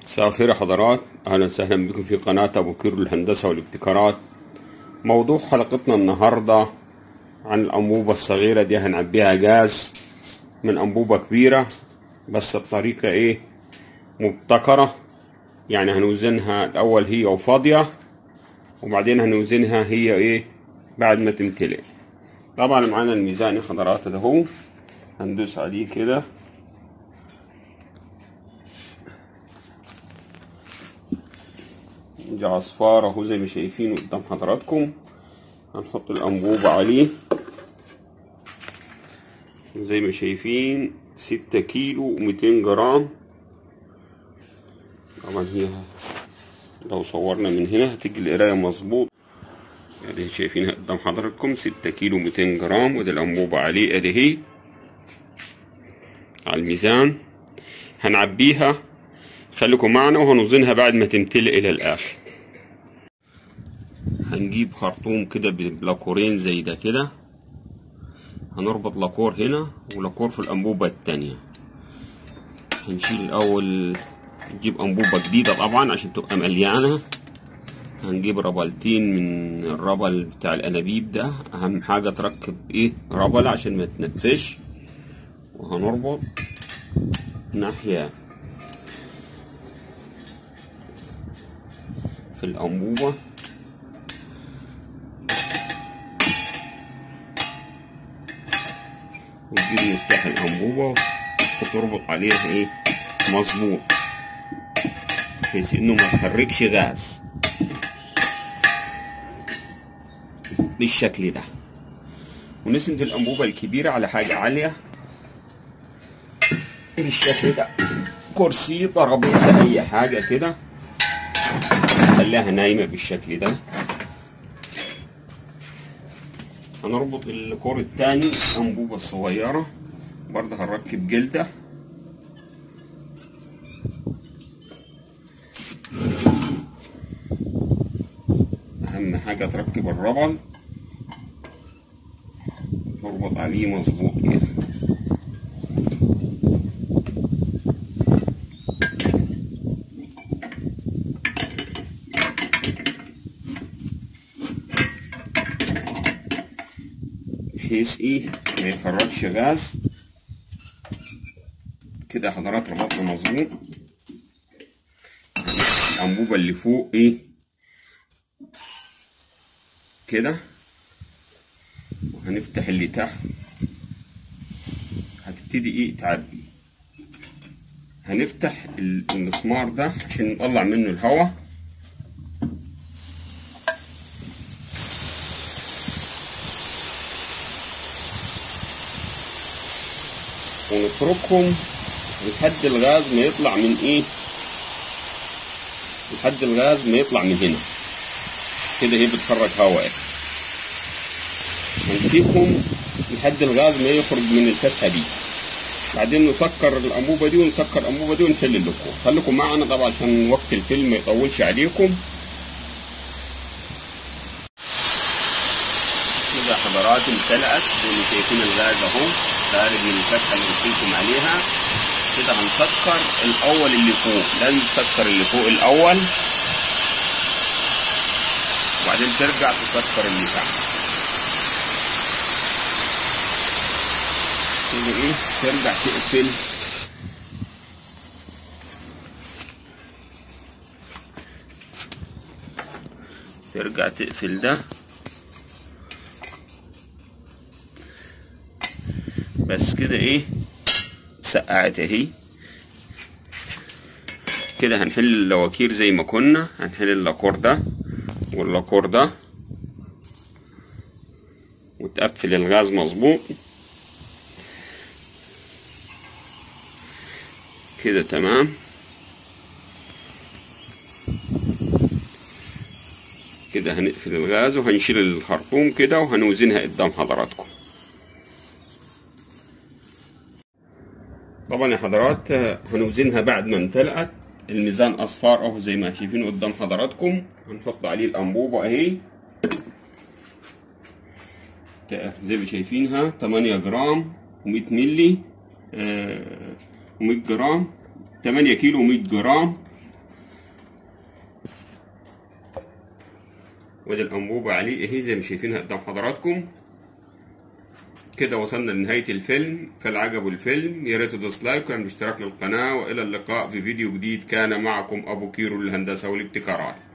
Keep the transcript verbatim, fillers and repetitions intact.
مساء الخير يا حضرات، اهلا وسهلا بكم في قناة ابو كير للهندسة والابتكارات. موضوع حلقتنا النهاردة عن الانبوبة الصغيرة دي. هنعبيها غاز من انبوبة كبيرة، بس بطريقة ايه مبتكرة. يعني هنوزنها الاول هي وفاضية، وبعدين هنوزنها هي ايه بعد ما تمتلئ. طبعا معانا الميزان يا حضرات ده، هو هندوس عليه كده. دي عصفارة اهو زي ما شايفين قدام حضراتكم. هنحط الانبوبة عليه زي ما شايفين، ستة كيلو وميتين جرام. طبعا هي لو صورنا من هنا هتيجي القراية مظبوط. ادي شايفينها قدام حضراتكم، ستة كيلو وميتين جرام، ودي الانبوبة عليه ادي هي على الميزان. هنعبيها، خليكم معنا وهنوزنها بعد ما تمتلئ الى الاخر. هنجيب خرطوم كده بلاكورين زي ده كده، هنربط لاكور هنا ولاكور في الانبوبة التانية. هنشيل الاول، نجيب انبوبة جديدة طبعا عشان تبقى مليانة. هنجيب ربلتين من الربل بتاع الانابيب ده، اهم حاجة تركب ايه ربل عشان ما تنفش. وهنربط ناحية في الانبوبة، وتجيب مفتاح الانبوبة وتربط عليها ايه مظبوط، بحيث انه ما تخرجش غاز بالشكل ده. ونسند الانبوبة الكبيرة على حاجة عالية بالشكل ده، كرسي، ترابيزة، اي حاجة كده خليها نايمة بالشكل ده. هنربط الكور التاني الانبوبة الصغيرة برضه، هنركب جلدة. اهم حاجة تركب الربل، تربط عليه مظبوط كده. بحيث ايه ما يخرجش غاز كده يا حضرات. ربطنا مظبوط. الانبوبة اللي فوق ايه كده، وهنفتح اللي تحت، هتبتدي ايه تعبي. هنفتح المسمار ده عشان نطلع منه الهواء، ونتركهم لحد الغاز ما يطلع من ايه لحد الغاز ما يطلع من هنا كده. هي بتخرج هواء. هنسيبهم لحد الغاز ما يخرج من الفتحة دي، بعدين نسكر الانبوبة دي ونسكر الانبوبة دي ونحل اللكور. خليكم معنا طبعا عشان وقت الفيلم ما يطولش عليكم. كده حضرات امتلأت زي ما شايفين الغاز اهو خارج من الفتحة اللي قلت لكم عليها. كده هنسكر الاول اللي فوق، لازم تسكر اللي فوق الاول، وبعدين ترجع تسكر اللي تحت. كده ايه ترجع تقفل ترجع تقفل ده بس كده. ايه سقعت اهي كده. هنحل اللواكير زي ما كنا، هنحل اللاكور ده واللاكور ده، وتقفل الغاز مظبوط كده. تمام كده. هنقفل الغاز وهنشيل الخرطوم كده، وهنوزنها قدام حضراتكم. طبعا يا حضرات هنوزنها بعد ما امتلأت. الميزان اصفار اهو زي ما شايفين قدام حضراتكم. هنحط عليه الانبوبة اهي زي ما شايفينها، تمانية جرام ومية ملي، آه ومية جرام، تمانية كيلو ومية جرام. ودي الأنبوبة عليه اهي زي ما شايفينها قدام حضراتكم. كده وصلنا لنهاية الفيلم. فالعجبوا الفيلم يا ريت تدوس لايك واشتراك للقناة، وإلى اللقاء في فيديو جديد. كان معكم أبو كيرو للهندسة والابتكارات.